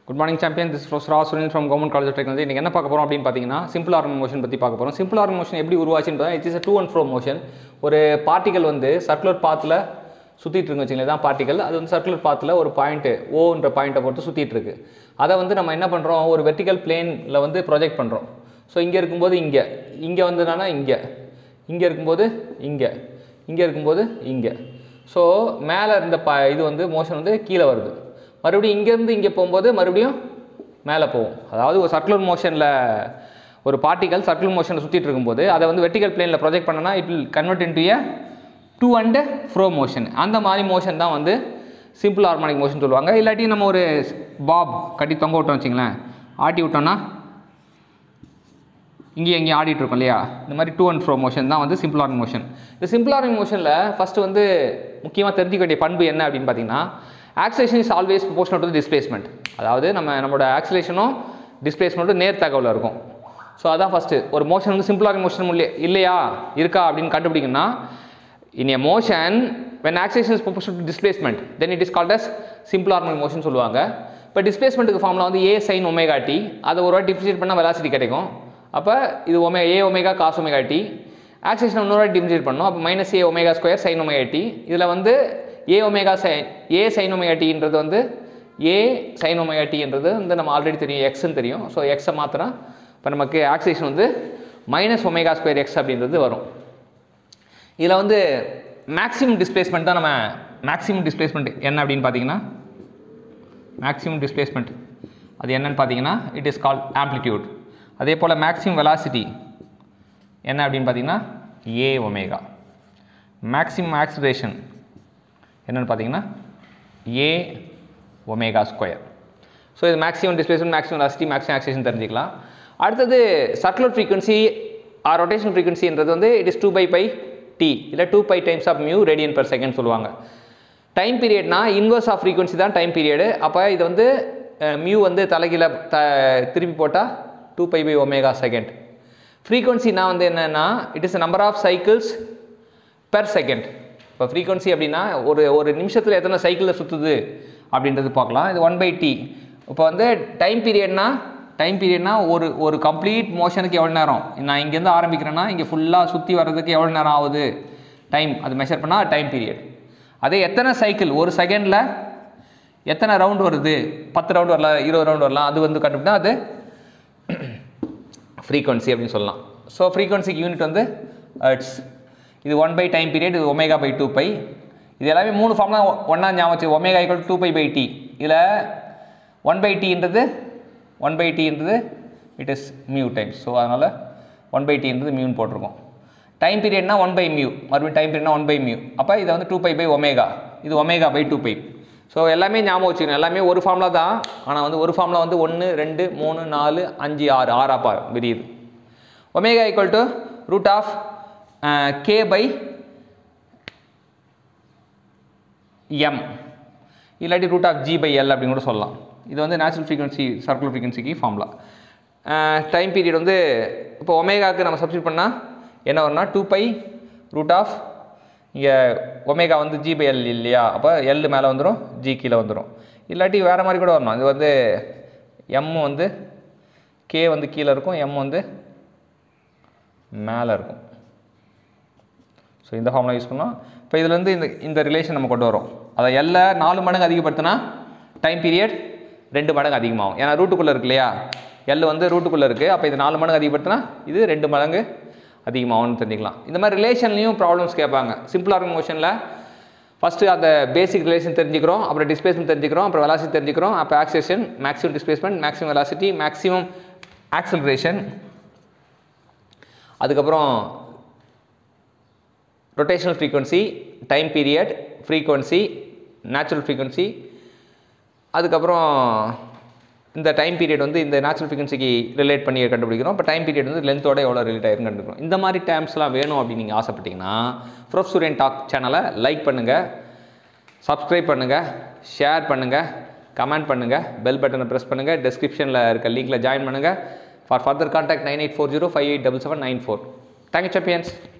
Good morning champion, this is Professor Sunil from Government College of Technology. இன்னைக்கு என்ன பார்க்க போறோம் அப்படினு பாத்தீங்கன்னா simple harmonic motion பத்தி பார்க்க போறோம். Simple harmonic motion எப்படி உருவாச்சுன்னு பார்த்தா it is a to and fro motion. ஒரு பார்ட்டிகல் வந்து சர்க்குலர் பாத்ல சுத்திட்டு இருக்கு வெச்சீங்களா, இதான் பார்ட்டிகல். அது வந்து சர்க்குலர் பாத்ல ஒரு பாயிண்ட் O என்ற பாயிண்ட பொறுத்து சுத்திட்டு இருக்கு. அத வந்து நம்ம என்ன பண்றோம், ஒரு வெர்டிகல் பிளேன்ல வந்து ப்ரொஜெக்ட் பண்றோம். சோ இங்க இருக்கும்போது இங்க வந்ததானா இங்க இருக்கும்போது இங்க இருக்கும்போது இங்க. சோ மேல இருந்த இது வந்து மோஷன் வந்து கீழ வருது. மறுபடியும் இங்க இருந்து இங்க போயும்போது மறுபடியும் மேலே போகும். அதாவது ஒரு சர்க்குலர் மோஷன்ல ஒரு பார்ட்டிகல் சர்க்குலர் மோஷன்ல சுத்திட்டு இருக்கும்போது அதை வந்து வெர்டிகல் பிளேன்ல ப்ரொஜெக்ட் பண்ணனா it will convert into a to and fro motion. அந்த மாதிரி மோஷன் தான் வந்து சிம்பிள் ஹார்மோனிக் மோஷன் சொல்லுவாங்க. இல்லாட்டி நம்ம ஒரு பாப் கட்டி தொங்க விட்டோம் வச்சிங்களேன், ஆட்டி விட்டோம்னா இங்கே ஆடிட்டு இருக்கும் இல்லையா, இந்த மாதிரி to and fro motion தான் வந்து சிம்பிள் ஹார்மோனிக் மோஷன். இந்த சிம்பிள் ஹார்மோனிக் மோஷன்ல ஃபர்ஸ்ட் வந்து முக்கியமாக தெரிஞ்சுக்க வேண்டிய பண்பு என்ன அப்படின்னு பார்த்தீங்கன்னா, acceleration is always proportional to the displacement. அதாவது நம்மளோட ஆக்சிலேஷனும் டிஸ்பிளேஸ்மெண்ட்டும் நேர் தகவலில் இருக்கும். ஸோ அதான் ஃபஸ்ட்டு. ஒரு மோஷன் வந்து சிம்பிள் ஹார்மோனிக் மோஷன் இல்லையா இருக்கா அப்படின்னு கண்டுபிடிக்கணும்னா, in a motion when acceleration is proportional to displacement then it is called as simple harmonic motion சொல்லுவாங்க. இப்போ டிஸ்பிளேஸ்மெண்ட்டுக்கு ஃபார்முலா வந்து a sin omega t, அதை ஒரு வாட்டி டிஃபரன்ஷியேட் பண்ணால் வெலாசிட்டி கிடைக்கும். அப்போ இது a omega cos omega t, acceleration இன்னொரு வாட்டி டிஃபரன்ஷியேட் பண்ணோம், அப்போ minus a omega square sin omega t. இதில் வந்து a sin omega t என்றது வந்து a sin omega t என்றது வந்து நம்ம ஆல்ரெடி தெரியும் xன்னு தெரியும். ஸோ எக்ஸை மாத்தினா இப்போ நமக்கு ஆக்சிலேஷன் வந்து மைனஸ் ஒமேகா ஸ்கொயர் எக்ஸ் அப்படின்றது வரும். இதில் வந்து மேக்ஸிமம் டிஸ்பிளேஸ்மெண்ட் தான். நம்ம மேக்ஸிமம் டிஸ்பிளேஸ்மெண்ட் என்ன அப்படின்னு பார்த்தீங்கன்னா, மேக்ஸிமம் டிஸ்பிளேஸ்மெண்ட் அது என்னன்னு பார்த்தீங்கன்னா இட் இஸ் கால்ட் ஆம்ப்ளிடியூட். அதே போல் மேக்ஸிமம் வெலாசிட்டி என்ன அப்படின்னு பார்த்தீங்கன்னா a ஒமேகா. மேக்ஸிமம் ஆக்சிலரேஷன் என்னென்னு பார்த்தீங்கன்னா a ஒமேகா ஸ்கொயர். ஸோ இது maximum displacement, maximum velocity, maximum acceleration தெரிஞ்சிக்கலாம். அடுத்தது சர்க்குலர் ஃப்ரீக்வன்சி ஆர் ரொட்டேஷன் ஃப்ரீக்வன்சின்றது வந்து இட் இஸ் 2 t இல்லை 2 times of mu radian per second சொல்லுவாங்க. டைம் பீரியட்னா இன்வர்ஸ் ஆஃப் ஃப்ரீக்வன்சி தான் டைம் பீரியடு. அப்போ இது வந்து மியூ வந்து தலைகீழ திருப்பி போட்டால் 2 ஒமேகா செகண்ட். ஃப்ரீக்வன்சினா வந்து என்னென்னா it is number of cycles per second. இப்போ ஃப்ரீக்வன்சி அப்படின்னா ஒரு நிமிஷத்தில் எத்தனை சைக்கிளில் சுற்றுது அப்படின்றது பார்க்கலாம். இது 1/t. இப்போ வந்து டைம் பீரியட்னா ஒரு கம்ப்ளீட் மோஷனுக்கு எவ்வளோ நேரம், நான் இங்கேருந்து ஆரம்பிக்கிறேன்னா இங்கே ஃபுல்லாக சுற்றி வர்றதுக்கு எவ்வளோ நேரம் ஆகுது டைம், அது மெஷர் பண்ணால் டைம் பீரியட். அதே எத்தனை சைக்கிள் ஒரு செகண்டில் எத்தனை ரவுண்ட் வருது, 10 ரவுண்ட் வரலாம், 20 ரவுண்ட் வரலாம், அது வந்து கண்டுபிடினா அது ஃப்ரீக்வன்சி அப்படின்னு சொல்லலாம். ஸோ ஃப்ரீக்வன்சிக்கு யூனிட் வந்து ஹெர்ட்ஸ். இது 1 டைம் பீரியட், இது ஒமேகா 2π. இது எல்லாமே 3 ஃபார்ம்லாம் ஒன்றா ஞாபகம் வச்சு, ஒமேகா = 2π/t. இதில் 1/tன்றது it is mu times. So அதனால் 1/tன்றது மியூன்னு போட்டிருக்கோம். டைம் பீரியட்னா 1/μ, மறுபடியும் டைம் பீரியட்னா 1/μ. அப்போ இதை வந்து 2π/ஒமேகா, இது ஒமேகா 2π. ஸோ எல்லாமே ஞாபகம் வச்சுக்கணும். எல்லாமே ஒரு ஃபார்முலா தான், ஆனால் வந்து ஒரு ஃபார்முலா வந்து 1 2 3 4 5 6 ஆறாப்பா விரியுது. ஒமேகா = k/m இல்லாட்டி √g/l அப்படின்னு கூட சொல்லலாம். இது வந்து நேச்சுரல் ஃப்ரீக்வன்சி சர்க்குலர் ஃப்ரீக்வன்சிக்கு ஃபார்முலா. டைம் பீரியட் வந்து இப்போ ஒமேகாவுக்கு நம்ம சப்ஸ்டிட் பண்ணால் என்ன வரும்னா 2π √ இங்கே ஒமேகா வந்து g/l இல்லையா, அப்போ l மேலே வந்துடும், g கீழே வந்துடும். இல்லாட்டி வேறு மாதிரி கூட வரணும். இது வந்து m வந்து k வந்து கீழே இருக்கும், m வந்து மேலே இருக்கும். ஸோ இந்த ஃபார்முலா யூஸ் பண்ணோம். இப்போ இதில் வந்து இந்த ரிலேஷன் நம்ம கொண்டு வரோம். அதை L 4 மடங்கு அதிகப்படுத்தினா டைம் பீரியட் 2 மடங்கு அதிகமாகும். ஏன்னா ரூட்டுக்குள்ளே இருக்கு இல்லையா, L வந்து ரூட்டுக்குள்ளே இருக்குது. அப்போ இது 4 மடங்கு அதிகப்படுத்தினா இது 2 மடங்கு அதிகமாகும்னு தெரிஞ்சுக்கலாம். இந்த மாதிரி ரிலேஷன்லையும் ப்ராப்ளம்ஸ் கேட்பாங்க. சிம்பிள் ஹார்மோனிக் மோஷனில் ஃபஸ்ட்டு அந்த பேசிக் ரிலேஷன் தெரிஞ்சுக்கிறோம், அப்புறம் டிஸ்பிளேஸ்மெண்ட் தெரிஞ்சுக்கிறோம், அப்புறம் வெலாசிட்டி தெரிஞ்சுக்கிறோம், அப்போ acceleration, maximum displacement, maximum velocity, maximum acceleration, அதுக்கப்புறம் rotational frequency, time period, frequency, natural frequency, அதுக்கப்புறம் இந்த டைம் பீரியட் வந்து இந்த நேச்சுரல் ஃப்ரீக்வன்சிக்கு ரிலேட் பண்ணி கண்டுபிடிக்கிறோம். இப்போ டைம் பீரியட் வந்து லென்த்தோட எவ்வளோ ரிலேட் ஆகிருக்குன்னு கண்டுபிடிக்கிறோம். இந்த மாதிரி டேர்ம்ஸ்லாம் வேணும் அப்படின்னு நீங்கள் ஆசைப்பட்டீங்கன்னா ப்ரொஃபசர் சூரியன் டாக் சேனலை லைக் பண்ணுங்கள், சப்ஸ்கிரைப் பண்ணுங்கள், ஷேர் பண்ணுங்கள், கமெண்ட் பண்ணுங்கள், பெல் பட்டனை ப்ரெஸ் பண்ணுங்கள், டிஸ்கிரிப்ஷனில் இருக்க லிங்கில் ஜாயின் பண்ணுங்கள். For further contact 9840587794. Thank you champions.